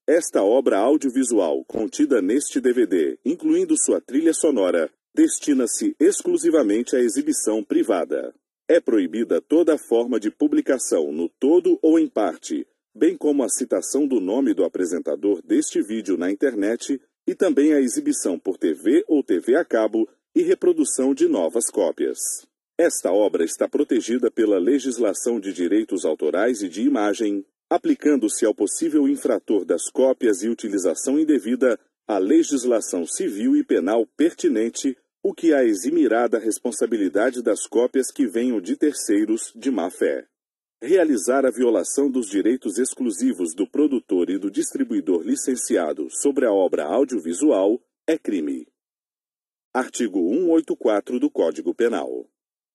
Esta obra audiovisual contida neste DVD, incluindo sua trilha sonora, destina-se exclusivamente à exibição privada. É proibida toda forma de publicação no todo ou em parte, bem como a citação do nome do apresentador deste vídeo na internet e também a exibição por TV ou TV a cabo e reprodução de novas cópias. Esta obra está protegida pela legislação de direitos autorais e de imagem, aplicando-se ao possível infrator das cópias e utilização indevida a legislação civil e penal pertinente, o que a eximirá da responsabilidade das cópias que venham de terceiros de má fé. Realizar a violação dos direitos exclusivos do produtor e do distribuidor licenciado sobre a obra audiovisual é crime. Artigo 184 do Código Penal.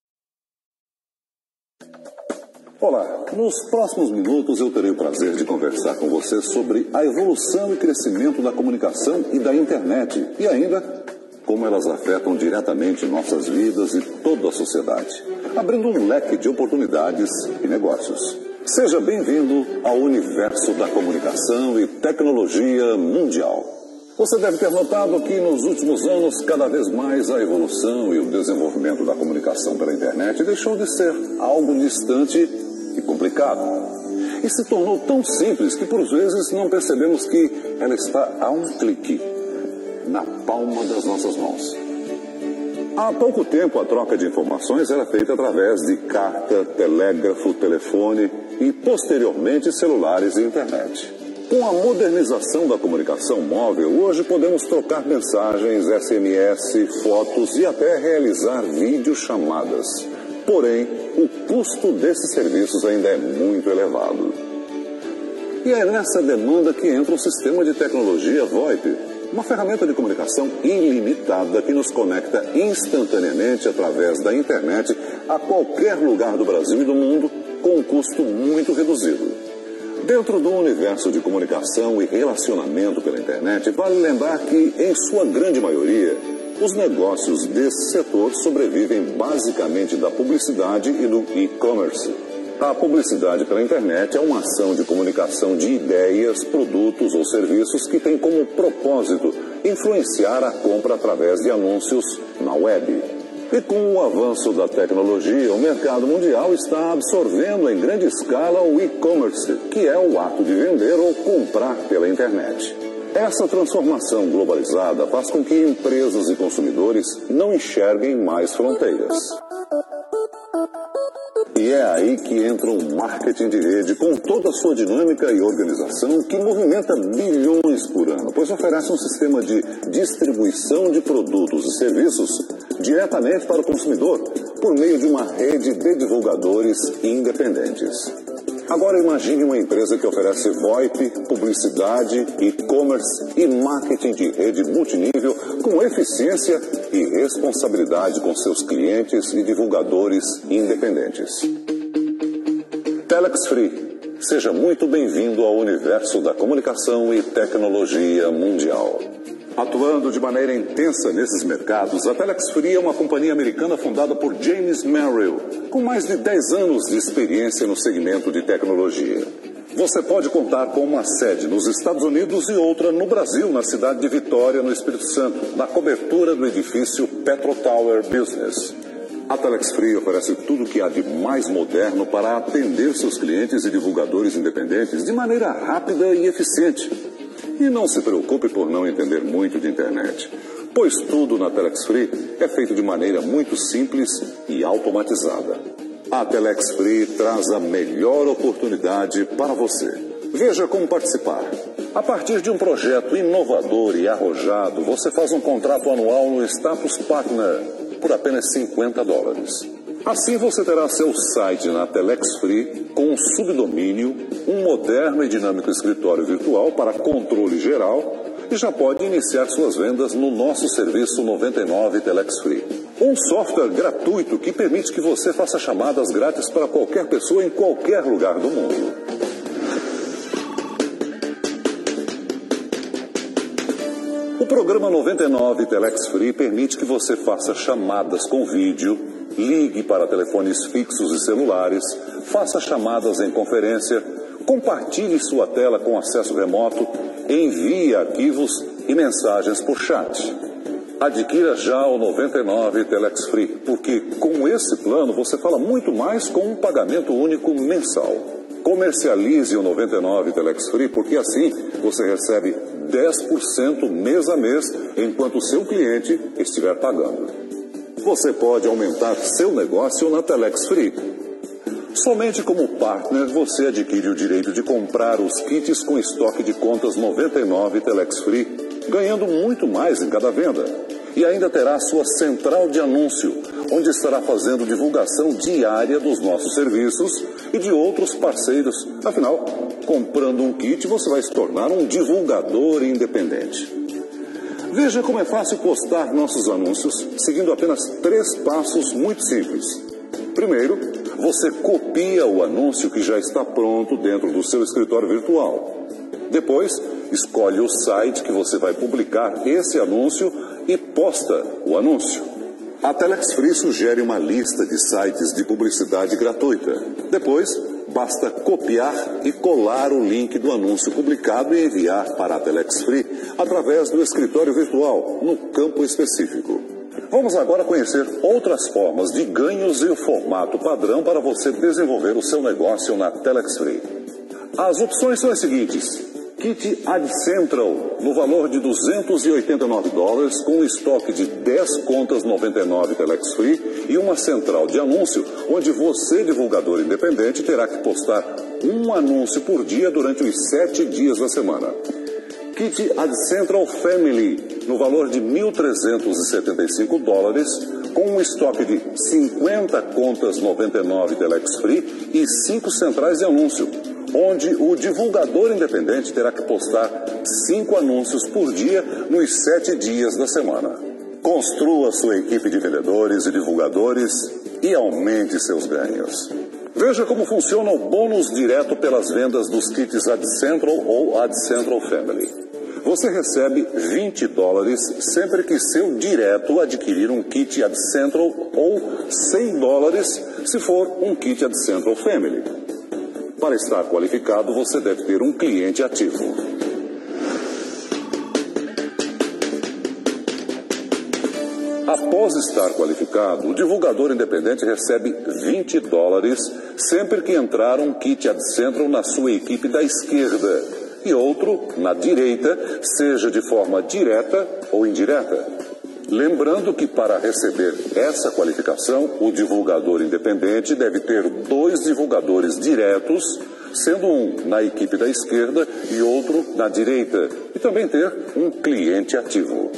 Olá, nos próximos minutos eu terei o prazer de conversar com você sobre a evolução e crescimento da comunicação e da internet e ainda como elas afetam diretamente nossas vidas e toda a sociedade, abrindo um leque de oportunidades e negócios. Seja bem-vindo ao universo da comunicação e tecnologia mundial. Você deve ter notado que nos últimos anos, cada vez mais a evolução e o desenvolvimento da comunicação pela internet deixou de ser algo distante e complicado. E se tornou tão simples que por vezes não percebemos que ela está a um clique, na palma das nossas mãos. Há pouco tempo a troca de informações era feita através de carta, telégrafo, telefone e posteriormente celulares e internet. Com a modernização da comunicação móvel, hoje podemos trocar mensagens, SMS, fotos e até realizar videochamadas. Porém, o custo desses serviços ainda é muito elevado. E é nessa demanda que entra o sistema de tecnologia VoIP, uma ferramenta de comunicação ilimitada que nos conecta instantaneamente através da internet a qualquer lugar do Brasil e do mundo com um custo muito reduzido. Dentro do universo de comunicação e relacionamento pela internet, vale lembrar que, em sua grande maioria, os negócios desse setor sobrevivem basicamente da publicidade e do e-commerce. A publicidade pela internet é uma ação de comunicação de ideias, produtos ou serviços que tem como propósito influenciar a compra através de anúncios na web. E com o avanço da tecnologia, o mercado mundial está absorvendo em grande escala o e-commerce, que é o ato de vender ou comprar pela internet. Essa transformação globalizada faz com que empresas e consumidores não enxerguem mais fronteiras. E é aí que entra o marketing de rede com toda a sua dinâmica e organização que movimenta bilhões por ano, pois oferece um sistema de distribuição de produtos e serviços diretamente para o consumidor por meio de uma rede de divulgadores independentes. Agora imagine uma empresa que oferece VoIP, publicidade, e-commerce e marketing de rede multinível com eficiência e responsabilidade com seus clientes e divulgadores independentes. Telex Free, seja muito bem-vindo ao universo da comunicação e tecnologia mundial. Atuando de maneira intensa nesses mercados, a Telex Free é uma companhia americana fundada por James Merrill, com mais de 10 anos de experiência no segmento de tecnologia. Você pode contar com uma sede nos Estados Unidos e outra no Brasil, na cidade de Vitória, no Espírito Santo, na cobertura do edifício Petro Tower Business. A Telex Free oferece tudo o que há de mais moderno para atender seus clientes e divulgadores independentes de maneira rápida e eficiente. E não se preocupe por não entender muito de internet, pois tudo na Telex Free é feito de maneira muito simples e automatizada. A Telex Free traz a melhor oportunidade para você. Veja como participar. A partir de um projeto inovador e arrojado, você faz um contrato anual no Status Partner por apenas $50. Assim você terá seu site na Telex Free com um subdomínio, um moderno e dinâmico escritório virtual para controle geral e já pode iniciar suas vendas no nosso serviço 99 Telex Free. Um software gratuito que permite que você faça chamadas grátis para qualquer pessoa em qualquer lugar do mundo. O programa 99 Telex Free permite que você faça chamadas com vídeo, ligue para telefones fixos e celulares, faça chamadas em conferência, compartilhe sua tela com acesso remoto envie arquivos e mensagens por chat. Adquira já o 99 Telex Free, porque com esse plano você fala muito mais com um pagamento único mensal. Comercialize o 99 Telex Free, porque assim você recebe 10% mês a mês enquanto o seu cliente estiver pagando. Você pode aumentar seu negócio na Telex Free. Somente como partner você adquire o direito de comprar os kits com estoque de contas 99 Telex Free, ganhando muito mais em cada venda. E ainda terá sua central de anúncio, onde estará fazendo divulgação diária dos nossos serviços e de outros parceiros. Afinal, comprando um kit você vai se tornar um divulgador independente. Veja como é fácil postar nossos anúncios, seguindo apenas 3 passos muito simples. Primeiro, você copia o anúncio que já está pronto dentro do seu escritório virtual. Depois, escolhe o site que você vai publicar esse anúncio e posta o anúncio. A Telex Free sugere uma lista de sites de publicidade gratuita. Depois, basta copiar e colar o link do anúncio publicado e enviar para a Telex Free através do escritório virtual, no campo específico. Vamos agora conhecer outras formas de ganhos e o formato padrão para você desenvolver o seu negócio na Telex Free. As opções são as seguintes. Kit AdCentral, no valor de $289, com um estoque de 10 contas 99 Telex Free e uma central de anúncio, onde você, divulgador independente, terá que postar um anúncio por dia durante os 7 dias da semana. Kit AdCentral Family, no valor de $1.375, com um estoque de 50 contas 99 Telex Free e 5 centrais de anúncio, onde o divulgador independente terá que postar 5 anúncios por dia nos 7 dias da semana. Construa sua equipe de vendedores e divulgadores e aumente seus ganhos. Veja como funciona o bônus direto pelas vendas dos kits AdCentral ou AdCentral Family. Você recebe $20 sempre que seu direto adquirir um kit AdCentral ou $100 se for um kit AdCentral Family. Para estar qualificado, você deve ter um cliente ativo. Após estar qualificado, o divulgador independente recebe $20 sempre que entrar um kit AdCentral na sua equipe da esquerda e outro na direita, seja de forma direta ou indireta. Lembrando que para receber essa qualificação, o divulgador independente deve ter 2 divulgadores diretos, sendo um na equipe da esquerda e outro na direita, e também ter um cliente ativo.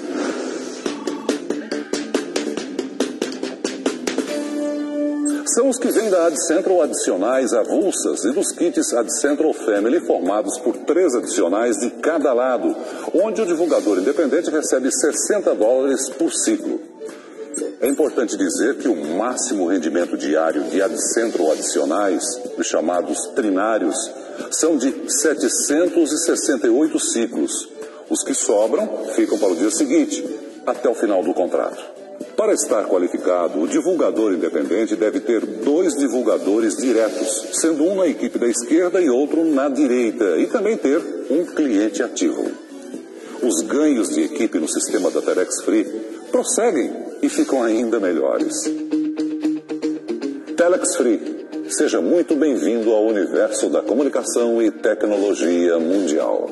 São os que vêm da AdCentral adicionais avulsas e dos kits AdCentral Family formados por 3 adicionais de cada lado, onde o divulgador independente recebe $60 por ciclo. É importante dizer que o máximo rendimento diário de AdCentral adicionais, os chamados trinários, são de 768 ciclos. Os que sobram ficam para o dia seguinte, até o final do contrato. Para estar qualificado, o divulgador independente deve ter 2 divulgadores diretos, sendo um na equipe da esquerda e outro na direita, e também ter um cliente ativo. Os ganhos de equipe no sistema da Telex Free prosseguem e ficam ainda melhores. Telex Free, seja muito bem-vindo ao universo da comunicação e tecnologia mundial.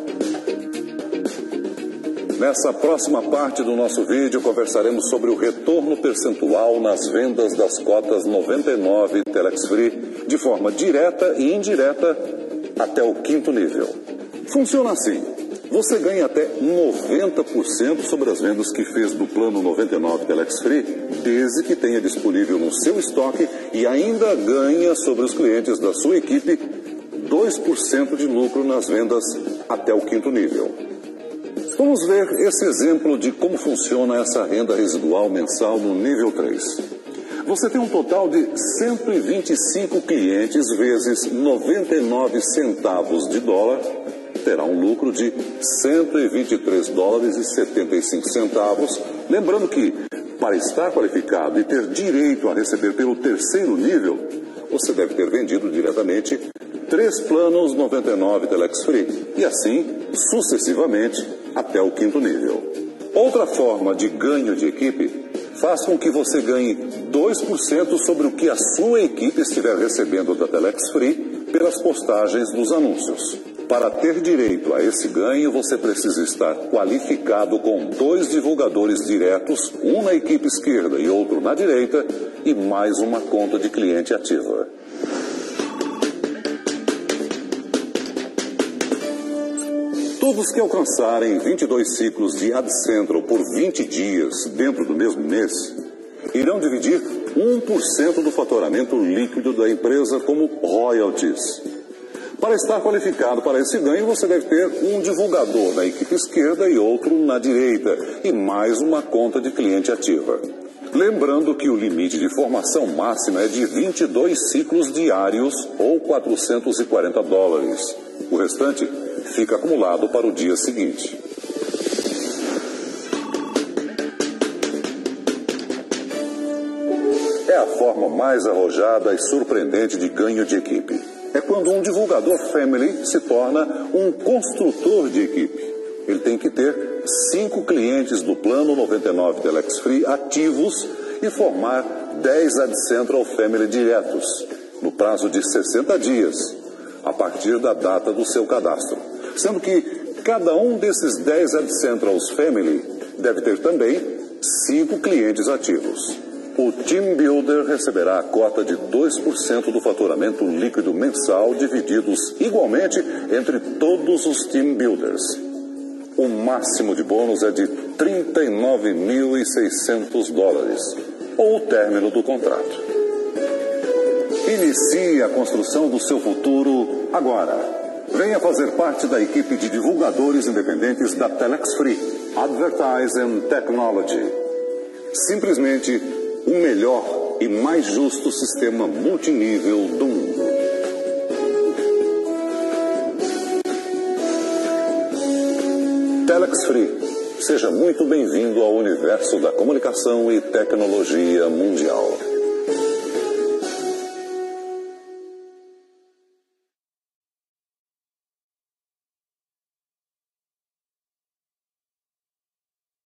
Nessa próxima parte do nosso vídeo, conversaremos sobre o retorno percentual nas vendas das cotas 99 Telex Free, de forma direta e indireta até o 5º nível. Funciona assim. Você ganha até 90% sobre as vendas que fez do plano 99 Telex Free, desde que tenha disponível no seu estoque, e ainda ganha sobre os clientes da sua equipe 2% de lucro nas vendas até o 5º nível. Vamos ver esse exemplo de como funciona essa renda residual mensal no nível 3. Você tem um total de 125 clientes vezes 99 centavos de dólar, terá um lucro de $123,75. Lembrando que, para estar qualificado e ter direito a receber pelo 3º nível, você deve ter vendido diretamente 3 planos 99 Telex Free e assim sucessivamente até o 5º nível. Outra forma de ganho de equipe faz com que você ganhe 2% sobre o que a sua equipe estiver recebendo da Telex Free pelas postagens dos anúncios. Para ter direito a esse ganho, você precisa estar qualificado com 2 divulgadores diretos, um na equipe esquerda e outro na direita, e mais uma conta de cliente ativa. Todos que alcançarem 22 ciclos de AdCentral por 20 dias dentro do mesmo mês, irão dividir 1% do faturamento líquido da empresa como royalties. Para estar qualificado para esse ganho, você deve ter um divulgador na equipe esquerda e outro na direita, e mais uma conta de cliente ativa. Lembrando que o limite de formação máxima é de 22 ciclos diários ou $440. O restante fica acumulado para o dia seguinte. É a forma mais arrojada e surpreendente de ganho de equipe. É quando um divulgador family se torna um construtor de equipe. Ele tem que ter 5 clientes do plano 99 Telex Free ativos e formar 10 AdCentral Family diretos, no prazo de 60 dias, a partir da data do seu cadastro. Sendo que cada um desses 10 AdCentrals Family deve ter também 5 clientes ativos. O Team Builder receberá a cota de 2% do faturamento líquido mensal, divididos igualmente entre todos os Team Builders. O máximo de bônus é de $39.600, ou o término do contrato. Inicie a construção do seu futuro agora. Venha fazer parte da equipe de divulgadores independentes da Telex Free, Advertising Technology. Simplesmente o melhor e mais justo sistema multinível do mundo. Telex Free, seja muito bem-vindo ao universo da comunicação e tecnologia mundial.